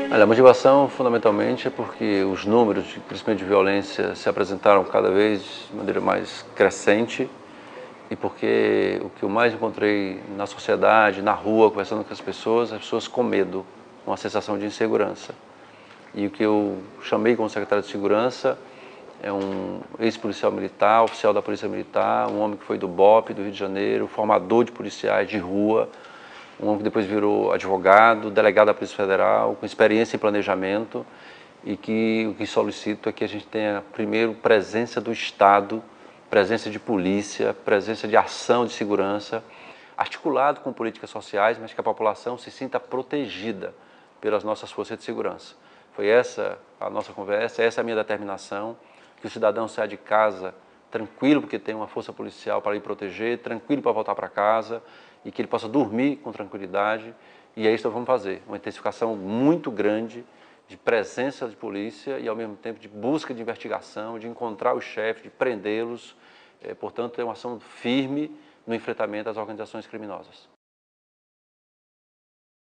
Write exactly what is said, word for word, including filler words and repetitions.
Olha, a motivação fundamentalmente é porque os números, principalmente de violência, se apresentaram cada vez de maneira mais crescente e porque o que eu mais encontrei na sociedade, na rua, conversando com as pessoas, as pessoas com medo, uma sensação de insegurança. E o que eu chamei como secretário de Segurança é um ex-policial militar, oficial da Polícia Militar, um homem que foi do B O P, do Rio de Janeiro, formador de policiais de rua, um homem que depois virou advogado, delegado da Polícia Federal, com experiência em planejamento e que o que solicito é que a gente tenha, primeiro, presença do Estado, presença de polícia, presença de ação de segurança, articulado com políticas sociais, mas que a população se sinta protegida pelas nossas forças de segurança. Foi essa a nossa conversa, essa é a minha determinação, que o cidadão saia de casa tranquilo porque tem uma força policial para lhe proteger, tranquilo para voltar para casa e que ele possa dormir com tranquilidade. E é isso que nós vamos fazer, uma intensificação muito grande de presença de polícia e ao mesmo tempo de busca de investigação, de encontrar os chefes, de prendê-los. É, portanto, é uma ação firme no enfrentamento às organizações criminosas.